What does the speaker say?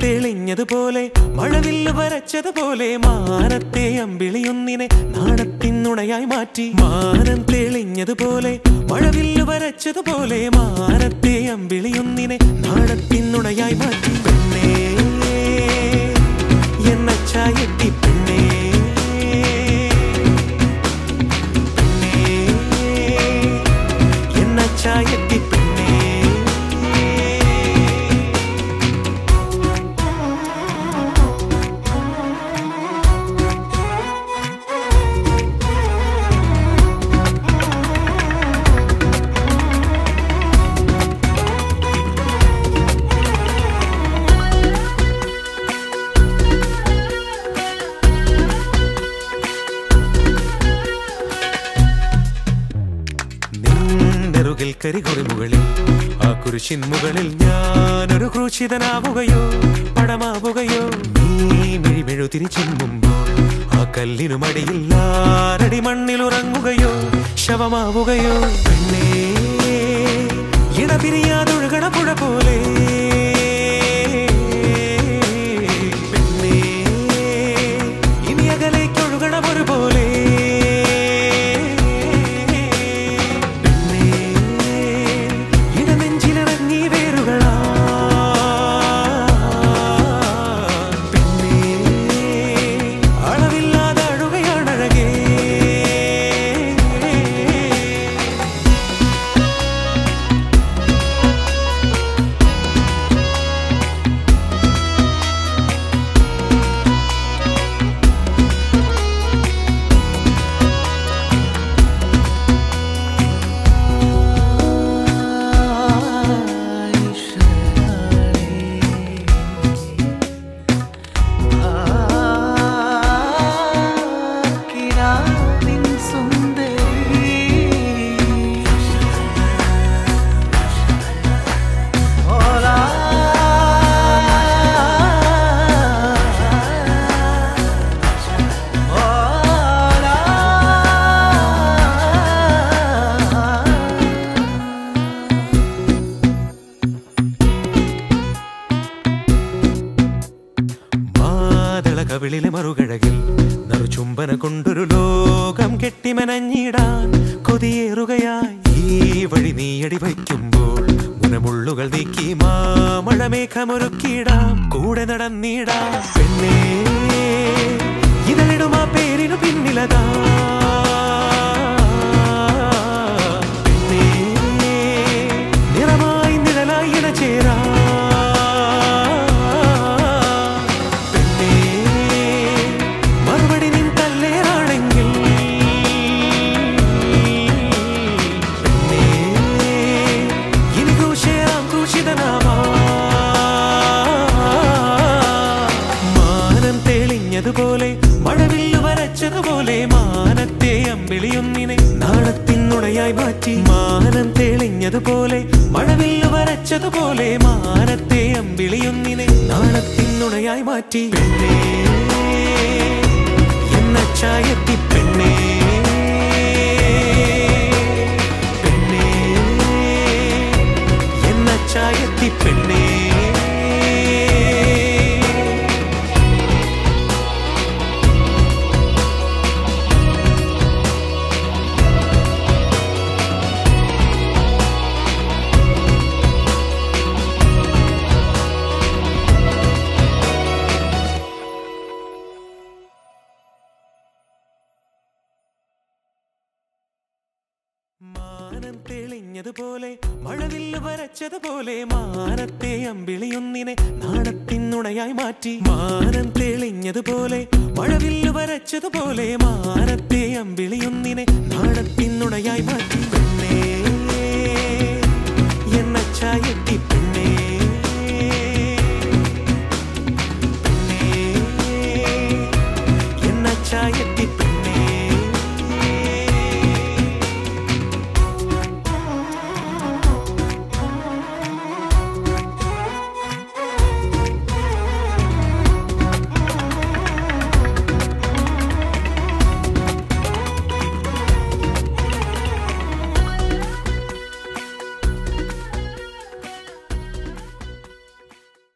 തെളിഞ്ഞതുപോലെ മഴവില്ല് വരച്ചതുപോലെ മാനത്തെ അമ്പിളിയൊന്നിനെ നാണത്തിനുണയായി മാറ്റി. മാനം തെളിഞ്ഞതുപോലെ മഴവില്ല് വരച്ചതുപോലെ മാനത്തെ അമ്പിളിയൊന്നിനെ നാണത്തിനുണയായി മാറ്റി. പെണ്ണേ എന്ന ചായട്ടി പെണ്ണേ എന്ന ചായട്ടി പെണ്ണേ. കരികുറിമുകളിൽ ആ കുരിശിൻ മുകളിൽ ഞാനൊരു ക്രൂശിതനാവുകയോ പടമാവുകയോ. നീ മിഴിമെഴുതിരി ചിമ്മുമ്പോൾ ആ കല്ലിനു മടിയിൽ ആരടി മണ്ണിലുറങ്ങുകയോ ശവമാവുകയോ. പെണ്ണേ ഇടപിരിയാതൊഴുകണ പുഴ പോലെ പെണ്ണേ ഇനി അകലേക്കൊഴുകണ ഒരു പോലെ കവിളിലെ മറുകഴകിൽ നറുചുംബന കൊണ്ടൊരു ലോകം കെട്ടിമനഞ്ഞിടാൻ കൊതിയേറുകയായി. ഈ വഴി നീയടി വയ്ക്കുമ്പോൾ മുനമുള്ളുകൾ നീക്കി മാമഴമേഘമൊരുക്കിടാം കൂടെ നടന്നിടാം. പെണ്ണേ ഇതളിടുമാ പേരിനു പിന്നിലതാ പെണ്ണേ നിറമായി നിഴലായി ഇണചേരാ. പോലെ മഴവില്ല് വരച്ചതുപോലെ മാനത്തെ അമ്പിളിയൊന്നിനെ നാണത്തിനുണയായി മാറ്റി. മാനം തെളിഞ്ഞതുപോലെ മഴവില്ല് വരച്ചതുപോലെ മാനത്തെ അമ്പിളിയൊന്നിനെ നാണത്തിനുണയായി മാറ്റി. പെണ്ണേ എന്ന ചായത്തി പെണ്ണേ പെണ്ണേ എന്ന ചായത്തി പെണ്ണേ. മാനം തെളിഞ്ഞതുപോലെ മഴവില്ല് വരച്ചതുപോലെ മാനത്തെ അമ്പിളിയൊന്നിനെ നാണത്തിനുണയായി മാറ്റി. മാനം തെളിഞ്ഞതുപോലെ മഴവില്ല് വരച്ചതുപോലെ മാനത്തെ അമ്പിളിയൊന്നിനെ നാണത്തിനുണയായി മാറ്റി.